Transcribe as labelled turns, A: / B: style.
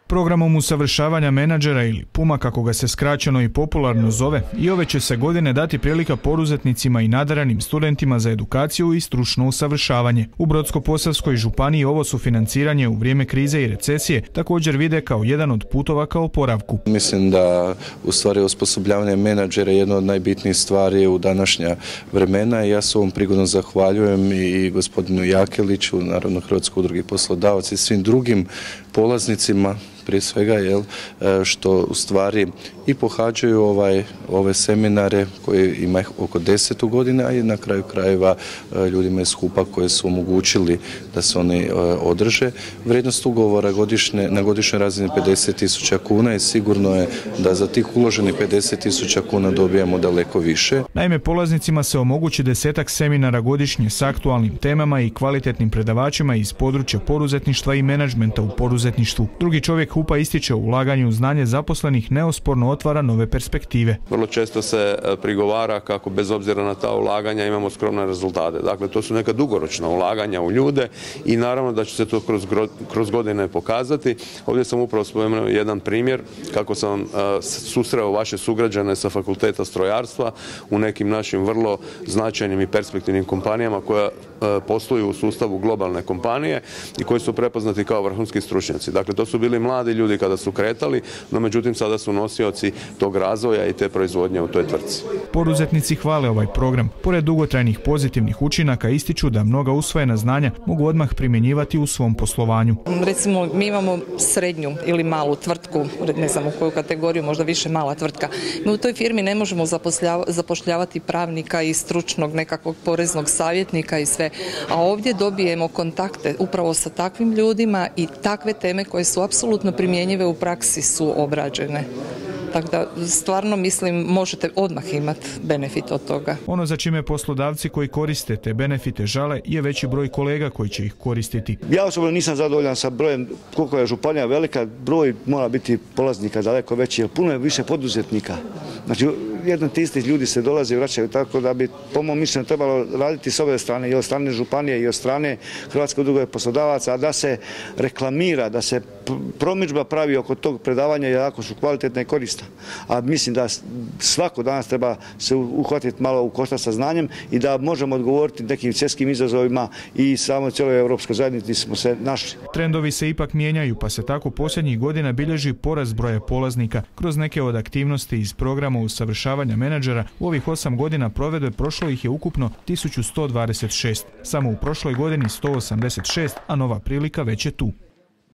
A: Programom usavršavanja menadžera ili PUMA, kako ga se skraćeno i popularno zove, i ove će se godine dati prilika poduzetnicima i nadaranim studentima za edukaciju i stručno usavršavanje. U Brodsko-posavskoj županiji ovo sufinanciranje u vrijeme krize i recesije također vide kao jedan od putova ka oporavku.
B: Mislim da u stvari osposobljavanje menadžera je jedna od najbitnijih stvari u današnja vremena i ja se ovom prigodom zahvaljujem i gospodinu Jakeliću, naravno Hrvatskoj udrugi poslodavaca i svim drugim polaznicima prije svega, što u stvari i pohađaju ove seminare koje ima oko 10 godina, a i na kraju krajeva ljudima iz HUP-a koje su omogućili da se oni održe. Vrijednost ugovora na godišnjoj razini 50.000 kuna i sigurno je da za tih uloženih 50.000 kuna dobijamo daleko više.
A: Naime, polaznicima se omogući 10-ak seminara godišnje s aktualnim temama i kvalitetnim predavačima iz područja poduzetništva i menadžmenta u poduzetništvu. Drugi čovjek HUP-a ističe u ulaganju u znanje zaposlenih neosporno otvara nove perspektive.
C: Vrlo često se prigovara kako bez obzira na ta ulaganja imamo skromne rezultate. Dakle, to su neka dugoročna ulaganja u ljude i naravno da će se to kroz godine pokazati. Ovdje sam upravo spomenuo jedan primjer kako sam susreo vaše sugrađane sa fakulteta strojarstva u nekim našim vrlo značajnim i perspektivnim kompanijama koja posluju u sustavu globalne kompanije i koji su prepoznati kao vrhunski stručnjaci. Dakle, to su bili mladi ljudi kada su kretali, no međutim sada su nosioci tog razvoja i te proizvodnje u toj tvrtci.
A: Poduzetnici hvale ovaj program. Pored dugotrajnih pozitivnih učinaka ističu da mnoga usvojena znanja mogu odmah primjenjivati u svom poslovanju.
D: Recimo, mi imamo srednju ili malu tvrtku, ne znam u koju kategoriju, možda više mala tvrtka. Mi u toj firmi ne možemo zapošljavati pravnika i stručnog nekakvog poreznog savjetnika i sve, a ovdje dobijemo kontakte upravo sa takvim ljudima i takve teme koje su apsolutno primjenjive u praksi su obrađene. Tako da stvarno mislim možete odmah imati benefit od toga.
A: Ono za čime poslodavci koji koriste te benefite žale je veći broj kolega koji će ih koristiti.
E: Ja osobno nisam zadovoljan sa brojem, koliko je županija velika, broj mora biti polaznika daleko veći, jer puno je više poduzetnika. Znači, jedan te isti ljudi se dolaze i vraćaju, tako da bi po mom mišljenju trebalo raditi s ove strane, i od strane županije i od strane Hrvatske udruge poslodavaca, a da se reklamira, da se promidžba pravi oko tog predavanja jako su kvalitetne i korisne. A mislim da svako danas treba se uhvatiti malo u koštac sa znanjem i da možemo odgovoriti nekim svjetskim izazovima i samo cijeloj europskoj zajednici smo se našli.
A: Trendovi se ipak mijenjaju, pa se tako posljednjih godina bilježi porast broja polaznika. Kroz neke od aktivnosti iz programa usavršavanja menadžera u ovih 8 godina provedbe prošlo ih je ukupno 1126. Samo u prošloj godini 186, a nova prilika već je tu.